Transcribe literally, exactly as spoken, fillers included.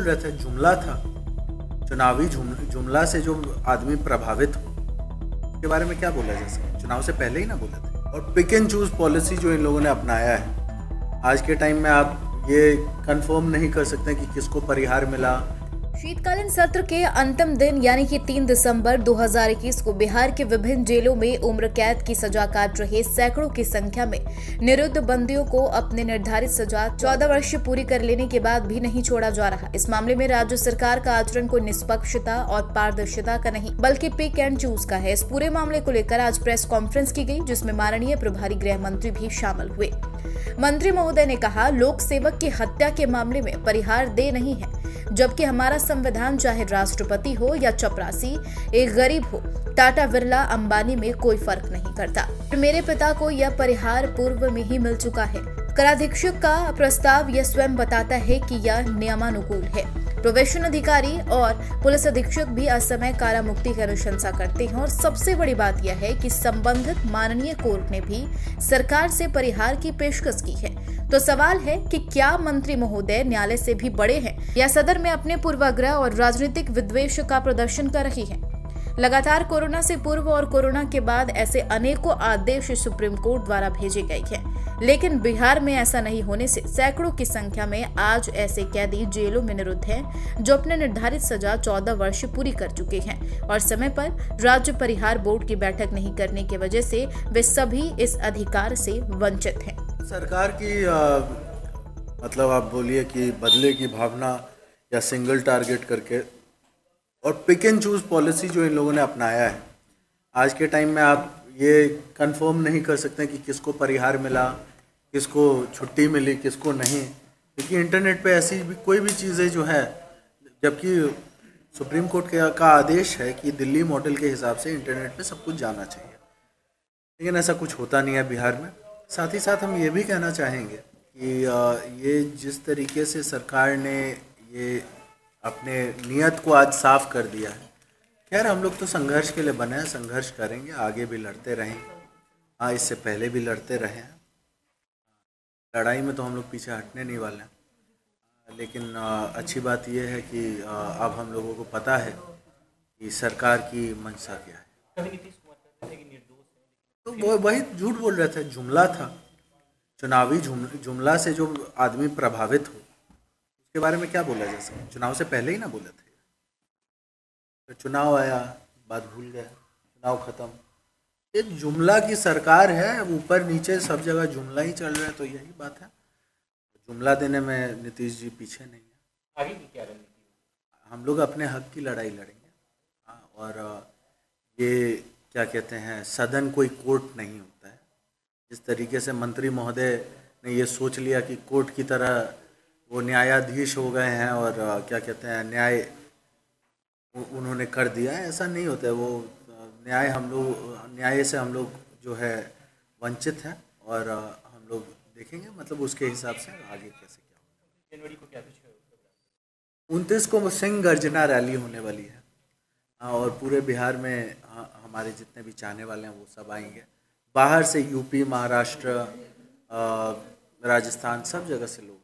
रहे थे, जुमला था, चुनावी जुमला से जो आदमी प्रभावित हो उसके बारे में क्या बोला जा सकता? चुनाव से पहले ही ना बोले थे। और पिक एंड चूज पॉलिसी जो इन लोगों ने अपनाया है, आज के टाइम में आप ये कंफर्म नहीं कर सकते कि किसको परिहार मिला। शीतकालीन सत्र के अंतिम दिन यानी कि तीन दिसंबर दो हज़ार इक्कीस को बिहार के विभिन्न जेलों में उम्र कैद की सजा काट रहे सैकड़ों की संख्या में निरुद्ध बंदियों को अपने निर्धारित सजा चौदह वर्ष पूरी कर लेने के बाद भी नहीं छोड़ा जा रहा। इस मामले में राज्य सरकार का आचरण कोई निष्पक्षता और पारदर्शिता का नहीं बल्कि पिक एंड चूज का है। इस पूरे मामले को लेकर आज प्रेस कॉन्फ्रेंस की गई, जिसमें माननीय प्रभारी गृह मंत्री भी शामिल हुए। मंत्री महोदय ने कहा, लोक सेवक की हत्या के मामले में परिहार दे नहीं है, जबकि हमारा संविधान चाहे राष्ट्रपति हो या चपरासी, एक गरीब हो, टाटा बिरला अंबानी में कोई फर्क नहीं करता। मेरे पिता को यह परिहार पूर्व में ही मिल चुका है। कराधीक्षक का प्रस्ताव यह स्वयं बताता है कि यह नियमानुकूल है। प्रोबेशन अधिकारी और पुलिस अधीक्षक भी असमय कारा मुक्ति की अनुशंसा करते हैं और सबसे बड़ी बात यह है कि संबंधित माननीय कोर्ट ने भी सरकार से परिहार की पेशकश की है। तो सवाल है कि क्या मंत्री महोदय न्यायालय से भी बड़े हैं या सदन में अपने पूर्वाग्रह और राजनीतिक विद्वेष का प्रदर्शन कर रही हैं? लगातार कोरोना से पूर्व और कोरोना के बाद ऐसे अनेकों आदेश सुप्रीम कोर्ट द्वारा भेजे गए हैं, लेकिन बिहार में ऐसा नहीं होने से सैकड़ों की संख्या में आज ऐसे कैदी जेलों में निरुद्ध हैं जो अपने निर्धारित सजा चौदह वर्ष पूरी कर चुके हैं और समय पर राज्य परिहार बोर्ड की बैठक नहीं करने की वजह से वे सभी इस अधिकार से वंचित हैं। सरकार की आ, मतलब आप बोलिए कि बदले की भावना या सिंगल टारगेट करके और पिक एंड चूज पॉलिसी जो इन लोगों ने अपनाया है, आज के टाइम में आप ये कंफर्म नहीं कर सकते कि किसको परिहार मिला, किसको छुट्टी मिली, किसको नहीं, क्योंकि इंटरनेट पे ऐसी भी कोई भी चीज़ें जो है, जबकि सुप्रीम कोर्ट का आदेश है कि दिल्ली मॉडल के हिसाब से इंटरनेट पे सब कुछ जाना चाहिए, लेकिन ऐसा कुछ होता नहीं है बिहार में। साथ ही साथ हम ये भी कहना चाहेंगे कि ये जिस तरीके से सरकार ने ये अपने नियत को आज साफ कर दिया है, खैर हम लोग तो संघर्ष के लिए बने हैं, संघर्ष करेंगे, आगे भी लड़ते रहेंगे। हाँ, इससे पहले भी लड़ते रहे हैं, लड़ाई में तो हम लोग पीछे हटने नहीं वाले हैं। लेकिन अच्छी बात यह है कि अब हम लोगों को पता है कि सरकार की मंशा क्या है। तो वो वही झूठ बोल रहे थे, जुमला था, चुनावी जुमला से जो आदमी प्रभावित हो उसके बारे में क्या बोला जा सकता? चुनाव से पहले ही ना बोले थे। तो चुनाव आया, बात भूल गए, चुनाव खत्म। ये जुमला की सरकार है, ऊपर नीचे सब जगह जुमला ही चल रहा है, तो यही बात है। जुमला देने में नीतीश जी पीछे नहीं है। आगे की क्या रणनीति? हम लोग अपने हक की लड़ाई लड़ेंगे। हाँ, और ये क्या कहते हैं, सदन कोई कोर्ट नहीं होता है। जिस तरीके से मंत्री महोदय ने ये सोच लिया कि कोर्ट की तरह वो न्यायाधीश हो गए हैं और क्या कहते हैं न्याय उन्होंने कर दिया है, ऐसा नहीं होता है। वो न्याय हम लोग न्याय से हम लोग जो है वंचित हैं और हम लोग देखेंगे मतलब उसके हिसाब से आगे कैसे क्या होगा। जनवरी को क्या कुछ उनतीस को सिंह गर्जना रैली होने वाली है और पूरे बिहार में हमारे जितने भी चाहने वाले हैं वो सब आएंगे। बाहर से यूपी, महाराष्ट्र, राजस्थान, सब जगह से लोग